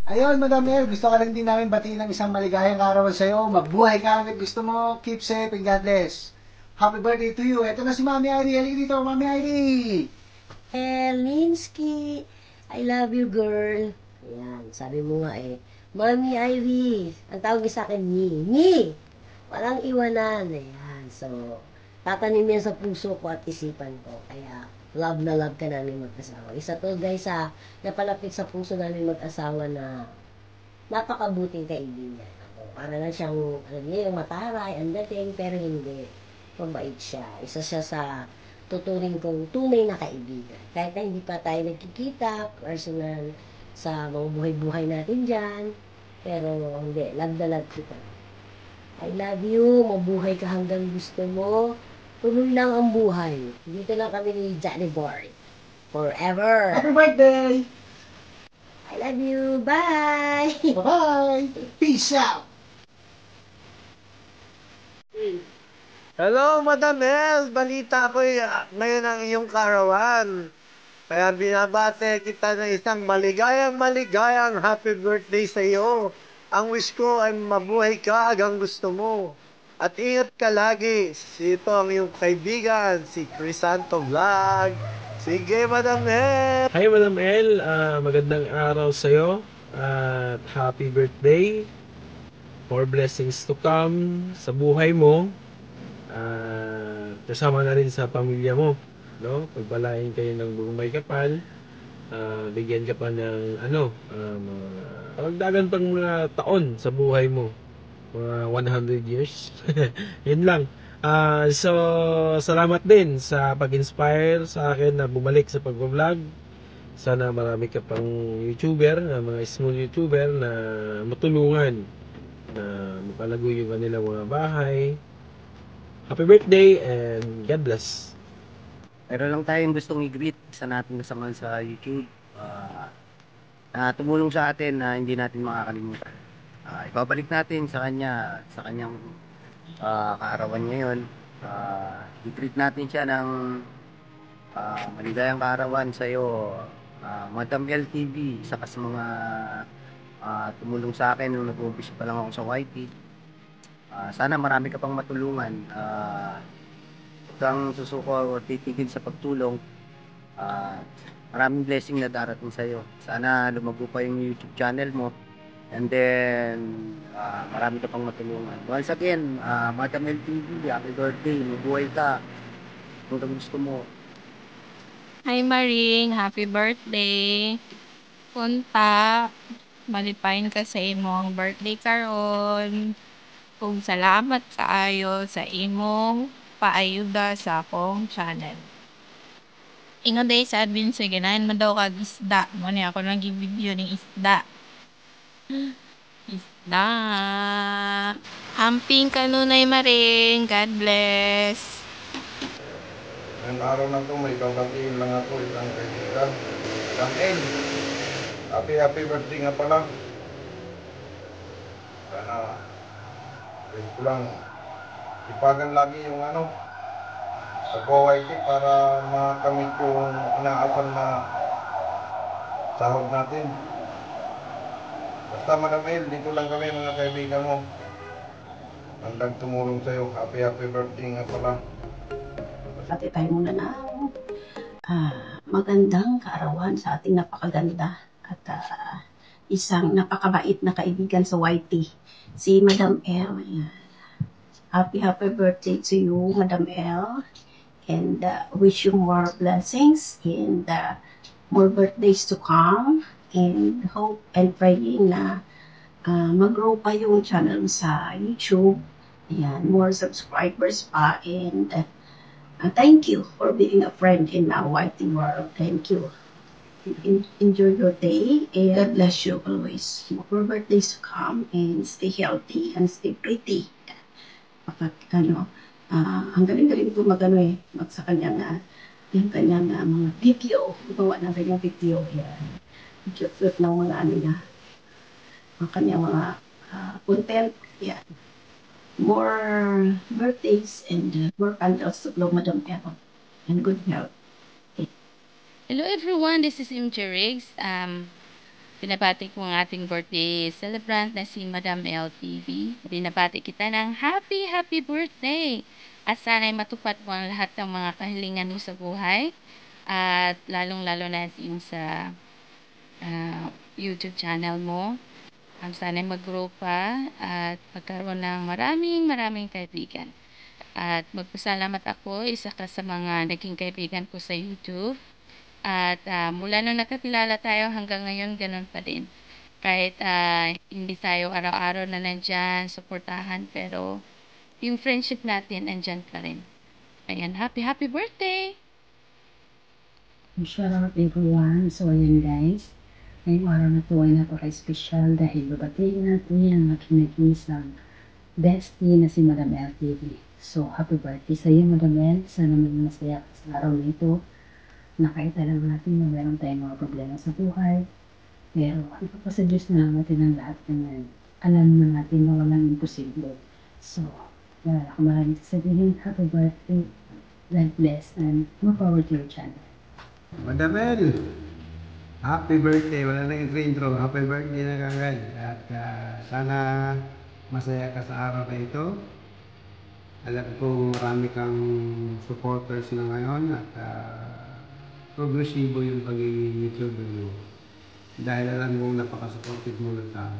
Ayun, Madam El, gusto ka lang din namin batiin ng isang maligayang araw sa'yo. Magbuhay ka hanggang gusto mo. Keep safe and God bless. Happy birthday to you. Ito na si Mami Ivy. Halika dito, Mami Ivy. Linsky, I love you, girl. Ayan, sabi mo nga eh. Mami Ivy, ang tawag niya sa akin, Ni. Walang iwanan. Ayan, so, tatanim yan sa puso ko at isipan ko. Kaya, love na love ka namin mag-asawa. Isa to, guys, napalapit sa puso namin mag-asawa na napakabuting kaibigan. Para lang siyang, alam niyo, yung mataray, ang dating, pero hindi. Mabait siya. Isa siya sa tuturing kong tunay na kaibigan. Kahit na hindi pa tayo nagkikita, personal, sa mga buhay-buhay natin dyan, pero hindi, love na love kita. I love you, mabuhay ka hanggang gusto mo. Tuloy lang ang buhay. Dito lang kami ni Johnny Boy. Forever. Happy birthday. I love you. Bye. Bye-bye. Peace out. Hello, Madam El. Balita ko ngayon ang iyong karawan. Kaya binabate kita ng isang maligayang happy birthday sa iyo. Ang wish ko ay mabuhay ka hanggang gusto mo. At ingat ka lagi. Ito ang iyong kaibigan, si Crisanto Vlog. Sige, Madam El. Hi, Madam El. Magandang araw sa'yo. At happy birthday. More blessings to come sa buhay mo. Kasama na rin sa pamilya mo. No? Pagbalain kayo ng buong may kapal. Bigyan ka pa ng karagdagan pang mga taon sa buhay mo. Mga 100 years. Yun lang. So, salamat din sa pag-inspire sa akin na bumalik sa pag-vlog. Sana marami ka pang YouTuber, mga small YouTuber na matulungan na mapalago yung kanilang mga bahay. Happy birthday and God bless. Meron lang tayong gustong i-greet sa natin kasama sa YouTube na tumulong sa atin na hindi natin makakalimutan. Ibabalik natin sa kanya, sa kanyang kaarawan ngayon. I-greet natin siya ng maligayang kaarawan sa iyo, Madam LTV, saka sa mga tumulong sa akin nung nag-umpisa pa lang ako sa YT. Sana marami ka pang matulungan. Huwag kang susuko o titigil sa pagtulong. Maraming blessing na darating sa iyo. Sana lumago pa yung YouTube channel mo. And then, marami ka pang matulungan. Once again, Madam LTV, happy birthday. Mabuhay ka. Kung gusto mo. Hi Maring, happy birthday. Punta, malipayon ka sa imong birthday karon. Kung salamat kaayo sa imong paayuda sa akong channel. Ingon day sa admin sa ganahan man daw kag isda. Mo ni ako nang gi-video ning isda. Isda. Amping kanunay Maring. God bless. Ngayong araw na ito, may babatiin lang ako isang kaibigan. Madam El. Happy birthday nga pala. Sana rin ko lang ipagan lagi yung pag-OYT para makamit yung inaasal na sahod natin. Basta Madam El, dito lang kami mga kaibigan mo. Hanggang tumulong sa'yo. Happy birthday nga pala. Pati tayo muna na magandang kaarawan sa ating napakaganda at isang napakabait na kaibigan sa YT, si Madam L. Happy birthday to you, Madam L. And wish you more blessings and more birthdays to come. And hope and praying na mag-grow pa yung channel sa YouTube. Ayan, more subscribers pa. And thank you for being a friend in our YT world. Thank you. Enjoy your day and God bless you always. More birthdays to come and stay healthy and stay pretty. Ang galing-galing ko sa kanyang yung kanyang mga video. Gumawa ng kanyang video. Yan. Cute-cute ng mga niya. Ang kanyang mga content. Yan. More birthdays and more candles to blow Madam L. And good health. Hello everyone, this is MJ Riggs. Binabati ko ang ating birthday celebrant na si Madam LTV. Binabati kita ng happy birthday! At sana'y matupad mo ang lahat ng mga kahilingan mo sa buhay. At lalong-lalo na yung sa YouTube channel mo. Sana'y mag-grow pa at magkaroon ng maraming kaibigan. At magpasalamat ako, isa ka sa mga naging kaibigan ko sa YouTube. At mula nung nakakilala tayo hanggang ngayon, ganun pa din. Kahit hindi tayo araw-araw na nandyan, suportahan, pero yung friendship natin, andyan pa rin. Ayan, happy birthday! Shout out everyone. So, ayan guys. Ngayong araw na to ay napaka-special dahil babatiin natin ang aking nag-iisang bestie na si Madam LTV. So, happy birthday sa iyo, Madam L. Sana maging masaya ka sa araw na ito. Na kahit alam natin na meron tayong mga problema sa buhay. Pero, ipapasa Diyos na natin ang lahat ng yan. Alam na natin na walang imposible. So, wala ako maraming sasabihin. Happy birthday. God bless and more power to your channel. Madam El, happy birthday. Wala na yung intro. Happy birthday na kagad. At sana masaya ka sa araw na ito. Alam ko marami kang supporters na ngayon at progresibo yung pagiging YouTuber mo. Dahil alam mo napaka-supportive mo ng tao.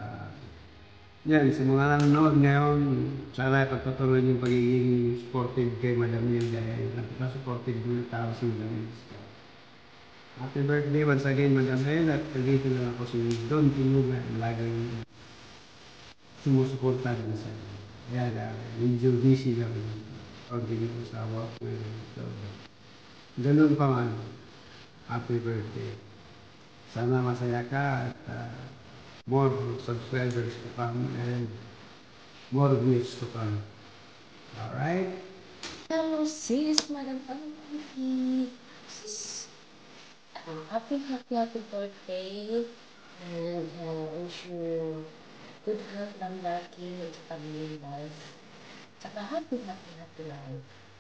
Yan, sa mga nanonood ngayon, sana pagpatuloy yung pagiging supportive kay Madam Yel dahil napaka-supportive mo ng tao sa Madam Yel. Happy birthday once again, Madam Yel, at dito lang ako si Don Tinuga, laging sumusuporta din sa iyo. Yan, medyo busy lang pag-ibig ko sa work ngayon. So, ganun pa man, happy birthday. Sana masaya ka at more subscribers to come and more views to come. Alright? Hello sis, Madam Alfie. Sis, happy birthday. And wish you good health ng laki at family life. Tsaka happy life.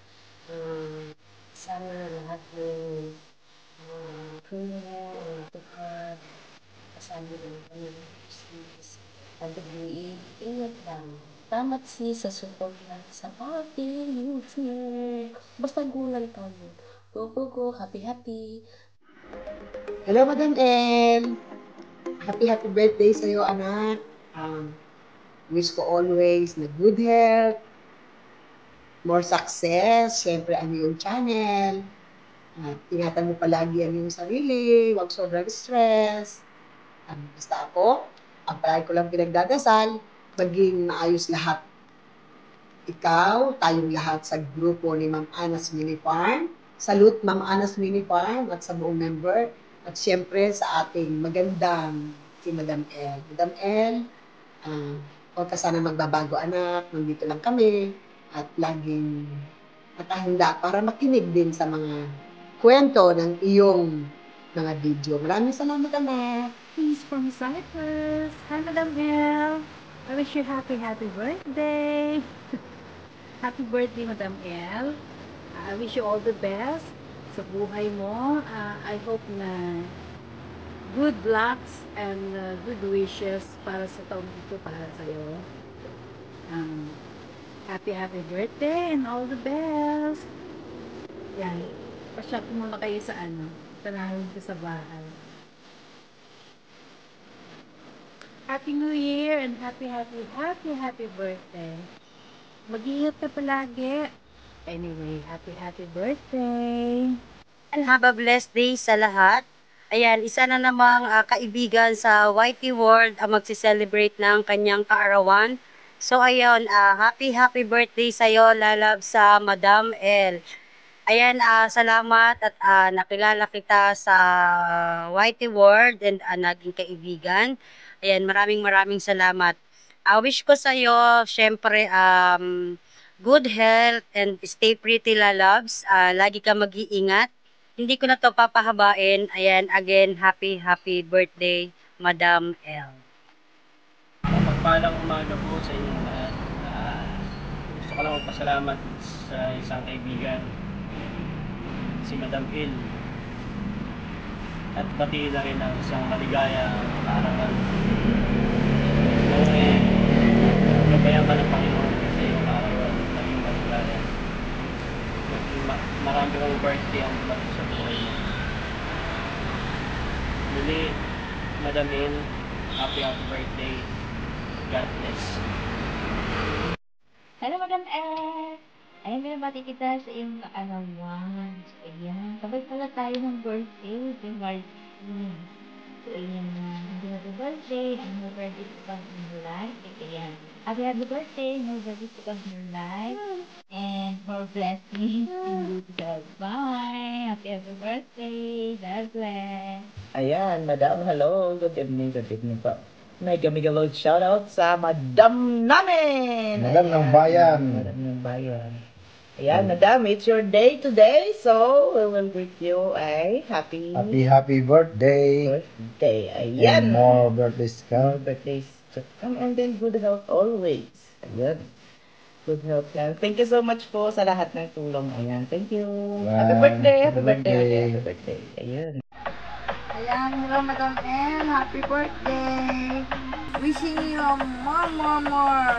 Sana lahat ng prayer, tukad, kasama ng sis. At ingat lang. Salamat sis sa support lang sa ating YouTube. Basta gulang tayo. Go. Happy. Hello, Madam El. Happy birthday sa iyo, anak. Wish ko always na good health, more success, syempre ang iyong channel. At ingatan mo palagi ang iyong sarili, huwag sobrang stress. Basta ako, ang palagi ko lang pinagdadasal, maging maayos lahat. Ikaw, tayong lahat sa grupo ni Ma'am Anas Mini Farm. Salute Ma'am Anas Mini Farm at sa buong member. At syempre sa ating magandang si Madam El. Madam El, huwag ka sana magbabago anak, nandito lang kami. At laging nakahanda para makinig din sa mga kwento ng iyong mga video. Maraming salamat anak. Peace from Cyprus. Hi, Madam El. I wish you happy birthday. Happy birthday, Madam El. I wish you all the best sa buhay mo. I hope na good lucks and good wishes para sa taong ito para sa'yo. Happy birthday and all the best. Yan. Pa-shop muna kayo sa tanahin ko sa bahay. Happy New Year and happy birthday. Mag-iingat ka palagi. Anyway, happy birthday. And have a blessed day sa lahat. Ayan, isa na namang kaibigan sa YT World ang magsi-celebrate ng kanyang kaarawan. So ayun, happy birthday sa iyo, lalab sa Madam L. Ayan, salamat at nakilala kita sa YT World and naging kaibigan. Ayan, maraming salamat. Wish ko sa iyo, syempre, good health and stay pretty, lalabs. Lagi ka mag-iingat. Hindi ko na to papahabain. Ayan, again, happy birthday, Madam L. Magpalang umaga po sa inyong lahat. Gusto ko lang magpasalamat sa isang kaibigan, si Madam L. At pati na rin ang isang maligayang kaarawan. Naway, gabayan ka ng Panginoon sa iyong kaarawan at iyong maligaya. Marami kang birthday ang dumating sa buhay mo. Muli, Madam El, happy birthday. God bless. Hello, Madam El! Ayun, binabati kita sa iyong kaarawan. So, ayan. Sabay pala tayo ng birthday kay Martin. So, ayan na. Happy birthday. And more birthday to come in your life. Ayan. Happy birthday. More birthday to come in your life. And more blessings. And good health. Bye! Happy birthday. God bless. Ayan, Madam, hello. Good evening po. Mega load shoutout sa Madam namin! Madam ng bayan. Madam ng bayan. Ayan, Madam, it's your day today, so we will greet you a happy Birthday. birthday. Ayan. And more birthdays to More come. birthdays to come, and then good health always. Ayan. Good health yan. Thank you so much po sa lahat ng tulong. Ayan, thank you. Happy Bye. birthday, happy Happy birthday, birthday. happy birthday. Ayan. Ayan, hello Madam El, happy birthday! Wishing you more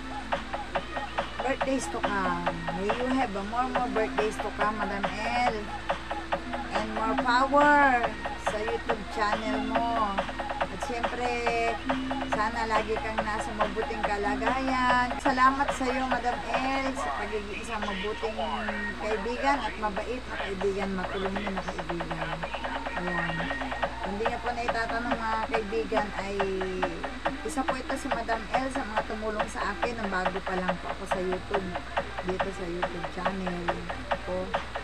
birthdays to come. May you have more birthdays to come, Madam El. And more power sa YouTube channel mo. At siyempre, sana lagi kang nasa mabuting kalagayan. Salamat sa iyo, Madam El, sa pagiging isang mabuting kaibigan at mabait na kaibigan, matulungin na kaibigan. Ayan. Hindi niya po na itatanong mga kaibigan ay isa po ito si Madam El sa mga tumulong sa akin nang bago pa lang po ako sa YouTube, dito sa YouTube channel ko.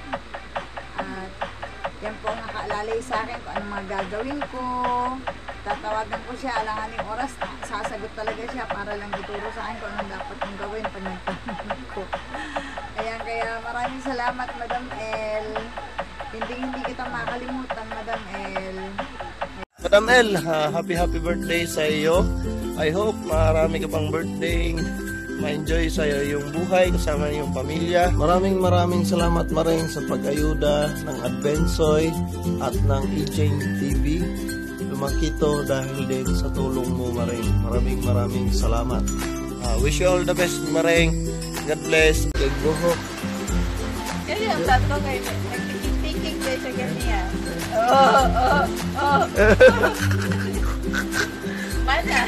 At yan po ang nakaalalay sa akin kung anong mga gagawin ko. Tatawagan ko siya, alanganing oras, sasagot talaga siya para lang ituro sa akin kung anong dapat kong gawin pag nagtanong ko. Ayan, kaya maraming salamat, Madam El. Hindi kita makalimutan, Madam El. Madam El, happy birthday sa iyo. I hope marami ka pang birthday. Ma-enjoy sa iyong buhay kasama iyong pamilya. Maraming salamat Maring sa pag-ayuda ng Advensoy at ng E-Chain TV. Lumakito dahil din sa tulong mo, Maring. Maraming salamat. Wish you all the best, Maring. God bless. Kay Buhok. Yan yung tato kayo. Nag-thinking kayo sa ganyan. Mana?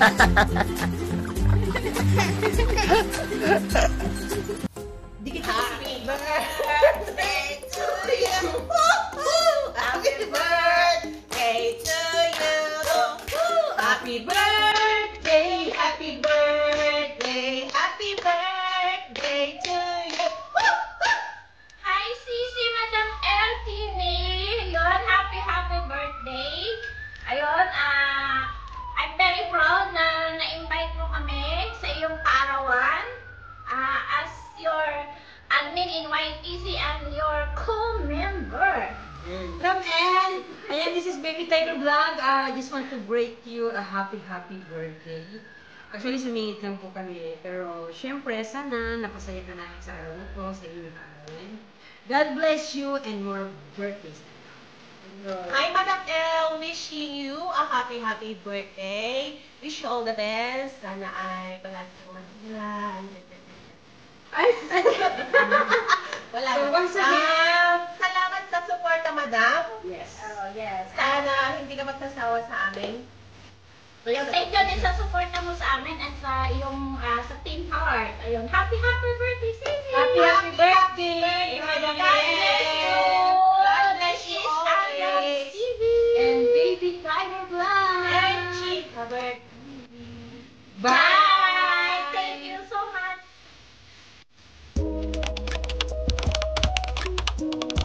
Happy birthday to you. Happy birthday to you. Happy birthday, happy birthday, happy birthday to you. Hi, Sisi, Madam El TV. Ayun, happy birthday. Ayun, I'm very proud na na-invite mo kami sa iyong kaarawan as your admin in YTC and your co-member. Madam El, ayan, this is Baby Tiger Vlog. I just want to break you a happy birthday. Actually, sumingit lang po kami. Pero, syempre, sana napasaya ka namin sa araw po, sa inyong arawan. God bless you and more birthdays. Hi, Madam El. Wishing you a happy birthday. Wish you all the best. Sana ay palagi kang masilan. Ay! Wala. So, once again, salamat sa suporta, Madam. yes. Yes. Sana hindi ka magsasawa sa amin. Thank you din sa suporta mo sa amin at sa iyong sa Team Heart. Ayun, happy birthday, Sisi! Happy birthday, Madam El. God bless you always. And Baby Tiger Vlog! And Chica Bird. Bye!